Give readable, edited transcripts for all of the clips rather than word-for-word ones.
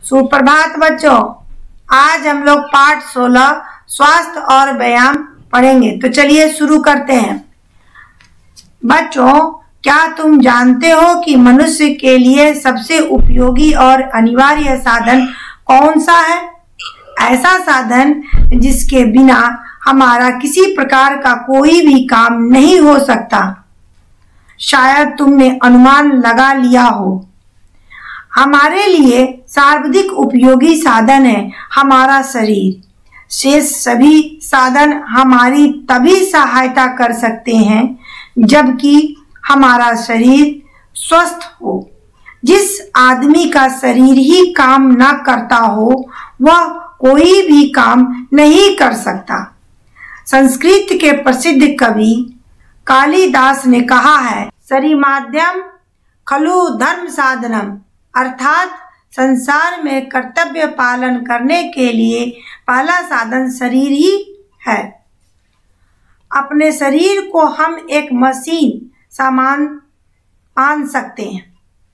सुप्रभात बच्चों। आज हम लोग पाठ 16 स्वास्थ्य और व्यायाम पढ़ेंगे। तो चलिए शुरू करते हैं। बच्चों, क्या तुम जानते हो कि मनुष्य के लिए सबसे उपयोगी और अनिवार्य साधन कौन सा है? ऐसा साधन जिसके बिना हमारा किसी प्रकार का कोई भी काम नहीं हो सकता। शायद तुमने अनुमान लगा लिया हो। हमारे लिए सर्वाधिक उपयोगी साधन है हमारा शरीर। शेष सभी साधन हमारी तभी सहायता कर सकते हैं जबकि हमारा शरीर स्वस्थ हो। जिस आदमी का शरीर ही काम न करता हो वह कोई भी काम नहीं कर सकता। संस्कृत के प्रसिद्ध कवि कालिदास ने कहा है, शरीरमाध्यम खलु धर्म साधनम, अर्थात संसार में कर्तव्य पालन करने के लिए पहला साधन शरीर ही है। अपने शरीर को हम एक मशीन समान मान सकते हैं।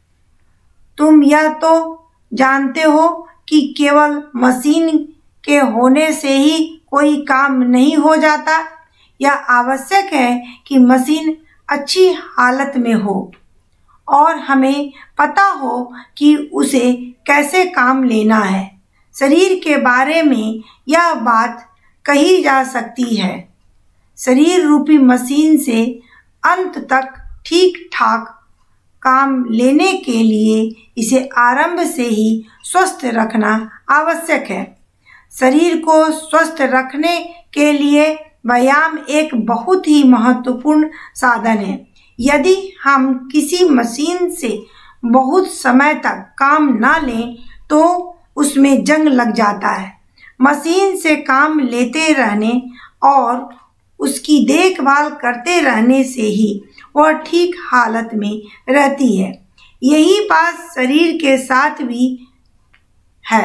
तुम यह तो जानते हो कि केवल मशीन के होने से ही कोई काम नहीं हो जाता। यह आवश्यक है कि मशीन अच्छी हालत में हो और हमें पता हो कि उसे कैसे काम लेना है। शरीर के बारे में यह बात कही जा सकती है, शरीर रूपी मशीन से अंत तक ठीक ठाक काम लेने के लिए इसे आरंभ से ही स्वस्थ रखना आवश्यक है। शरीर को स्वस्थ रखने के लिए व्यायाम एक बहुत ही महत्वपूर्ण साधन है। यदि हम किसी मशीन से बहुत समय तक काम न लें तो उसमें जंग लग जाता है। मशीन से काम लेते रहने और उसकी देखभाल करते रहने से ही वह ठीक हालत में रहती है। यही बात शरीर के साथ भी है।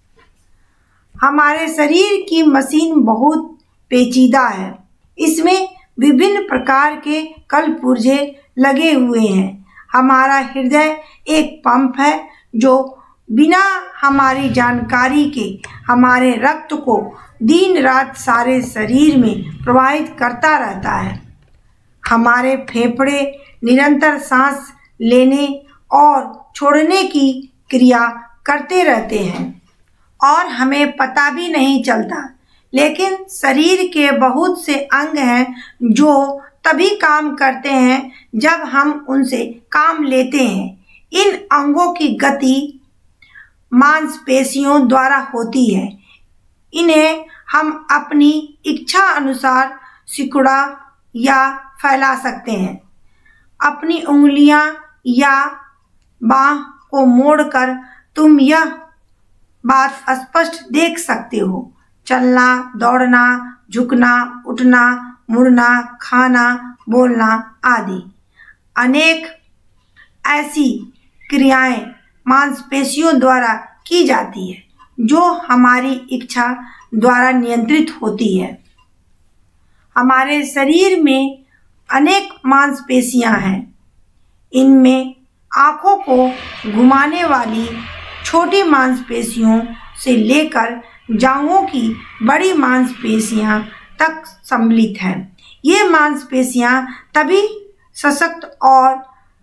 हमारे शरीर की मशीन बहुत पेचीदा है। इसमें विभिन्न प्रकार के कलपुर्जे लगे हुए हैं। हमारा हृदय एक पंप है जो बिना हमारी जानकारी के हमारे रक्त को दिन रात सारे शरीर में प्रवाहित करता रहता है। हमारे फेफड़े निरंतर सांस लेने और छोड़ने की क्रिया करते रहते हैं और हमें पता भी नहीं चलता। लेकिन शरीर के बहुत से अंग हैं जो तभी काम करते हैं जब हम उनसे काम लेते हैं। इन अंगों की गति मांसपेशियों द्वारा होती है। इन्हें हम अपनी इच्छा अनुसार सिकुड़ा या फैला सकते हैं। अपनी उंगलियां या बाह को मोड़कर तुम यह बात स्पष्ट देख सकते हो। चलना, दौड़ना, झुकना, उठना, मुड़ना, खाना, बोलना आदि अनेक ऐसी क्रियाएं मांसपेशियों द्वारा की जाती है जो हमारी इच्छा द्वारा नियंत्रित होती है। हमारे शरीर में अनेक मांसपेशियां हैं। इनमें आंखों को घुमाने वाली छोटी मांसपेशियों से लेकर जांघों की बड़ी मांसपेशियां तक सम्मिलित हैं। ये मांसपेशियां तभी सशक्त और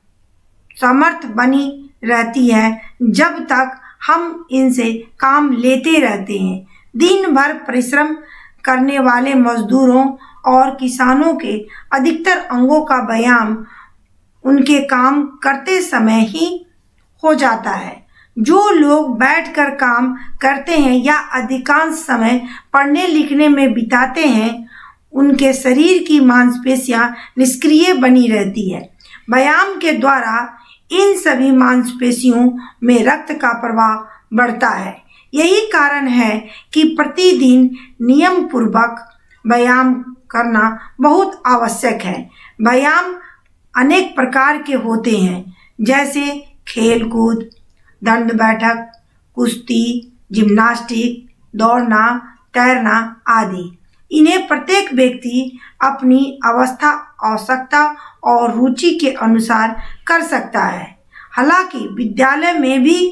समर्थ बनी रहती है जब तक हम इनसे काम लेते रहते हैं। दिन भर परिश्रम करने वाले मजदूरों और किसानों के अधिकतर अंगों का व्यायाम उनके काम करते समय ही हो जाता है। जो लोग बैठकर काम करते हैं या अधिकांश समय पढ़ने लिखने में बिताते हैं उनके शरीर की मांसपेशियां निष्क्रिय बनी रहती है। व्यायाम के द्वारा इन सभी मांसपेशियों में रक्त का प्रवाह बढ़ता है। यही कारण है कि प्रतिदिन नियम पूर्वक व्यायाम करना बहुत आवश्यक है। व्यायाम अनेक प्रकार के होते हैं जैसे खेल कूद, दंड बैठक, कुश्ती, जिम्नास्टिक, दौड़ना, तैरना आदि। इन्हें प्रत्येक व्यक्ति अपनी अवस्था, आवश्यकता और रुचि के अनुसार कर सकता है। हालांकि विद्यालय में भी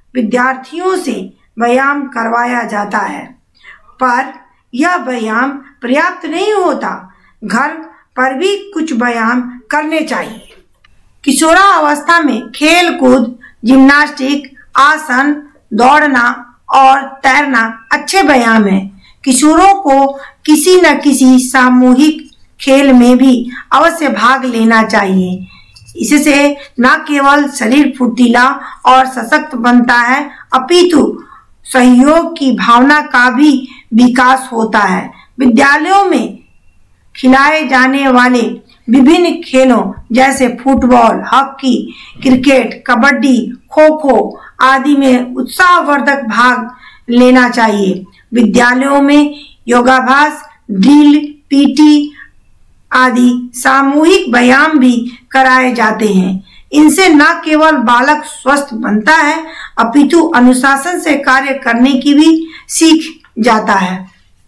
विद्यार्थियों से व्यायाम करवाया जाता है, पर यह व्यायाम पर्याप्त नहीं होता। घर पर भी कुछ व्यायाम करने चाहिए। किशोरावस्था में खेल कूद, जिम्नास्टिक, आसन, दौड़ना और तैरना अच्छे व्यायाम हैं। किशोरों को किसी न किसी सामूहिक खेल में भी अवश्य भाग लेना चाहिए। इससे न केवल शरीर फुर्तीला और सशक्त बनता है, अपितु सहयोग की भावना का भी विकास होता है। विद्यालयों में खिलाए जाने वाले विभिन्न खेलों जैसे football, hockey, cricket, kabaddi, kho kho आदि में उत्साहवर्धक भाग लेना चाहिए। विद्यालयों में योगाभ्यास, ड्रिल, पीटी आदि सामूहिक व्यायाम भी कराए जाते हैं। इनसे न केवल बालक स्वस्थ बनता है, अपितु अनुशासन से कार्य करने की भी सीख जाता है।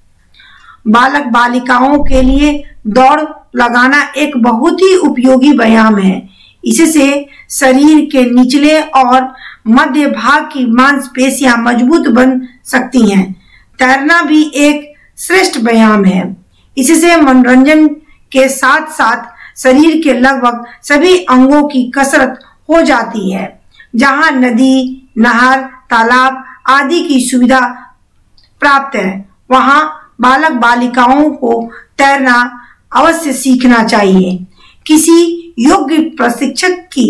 बालक बालिकाओं के लिए दौड़ लगाना एक बहुत ही उपयोगी व्यायाम है। इससे शरीर के निचले और मध्य भाग की मांसपेशियां मजबूत बन सकती हैं। तैरना भी एक श्रेष्ठ व्यायाम है। इससे मनोरंजन के साथ साथ शरीर के लगभग सभी अंगों की कसरत हो जाती है। जहां नदी, नहर, तालाब आदि की सुविधा प्राप्त है, वहां बालक बालिकाओं को तैरना अवश्य सीखना चाहिए। किसी योग्य प्रशिक्षक की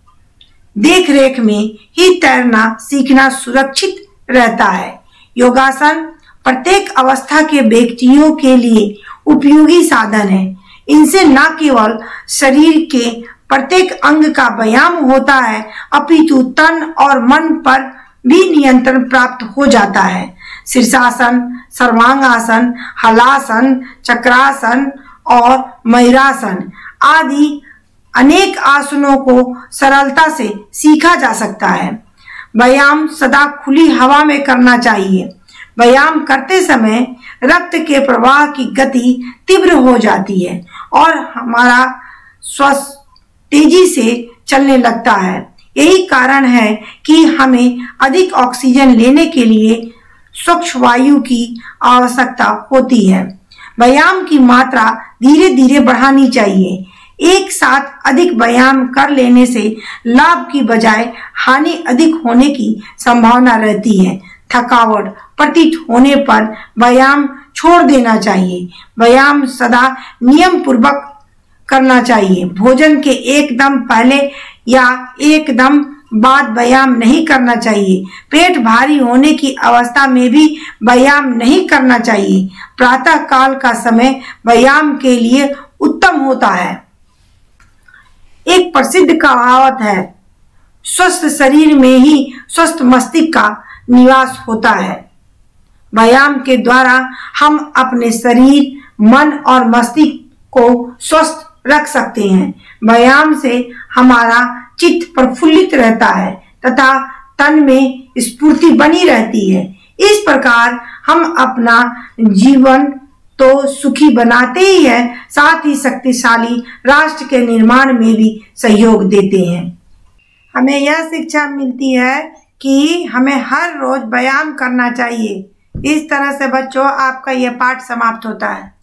देखरेख में ही तैरना सीखना सुरक्षित रहता है। योगासन प्रत्येक अवस्था के व्यक्तियों के लिए उपयोगी साधन है। इनसे न केवल शरीर के प्रत्येक अंग का व्यायाम होता है, अपितु तन और मन पर भी नियंत्रण प्राप्त हो जाता है। शीर्षासन, सर्वांगासन, हलासन, चक्रासन और मयूरासन आदि अनेक आसनों को सरलता से सीखा जा सकता है। व्यायाम सदा खुली हवा में करना चाहिए। व्यायाम करते समय रक्त के प्रवाह की गति तीव्र हो जाती है और हमारा श्वास तेजी से चलने लगता है। यही कारण है कि हमें अधिक ऑक्सीजन लेने के लिए स्वच्छ वायु की आवश्यकता होती है। व्यायाम की मात्रा धीरे धीरे बढ़ानी चाहिए। एक साथ अधिक व्यायाम कर लेने से लाभ की बजाय हानि अधिक होने की संभावना रहती है। थकावट प्रतीत होने पर व्यायाम छोड़ देना चाहिए। व्यायाम सदा नियम पूर्वक करना चाहिए। भोजन के एकदम पहले या एकदम बाद व्यायाम नहीं करना चाहिए। पेट भारी होने की अवस्था में भी व्यायाम नहीं करना चाहिए। प्रातः काल का समय व्यायाम के लिए उत्तम होता है। एक प्रसिद्ध कहावत है, स्वस्थ शरीर में ही स्वस्थ मस्तिष्क का निवास होता है। व्यायाम के द्वारा हम अपने शरीर, मन और मस्तिष्क को स्वस्थ रख सकते हैं। व्यायाम से हमारा चित्त प्रफुल्लित रहता है तथा तन में स्फूर्ति बनी रहती है। इस प्रकार हम अपना जीवन तो सुखी बनाते ही हैं, साथ ही शक्तिशाली राष्ट्र के निर्माण में भी सहयोग देते हैं। हमें यह शिक्षा मिलती है कि हमें हर रोज व्यायाम करना चाहिए। इस तरह से बच्चों आपका यह पाठ समाप्त होता है।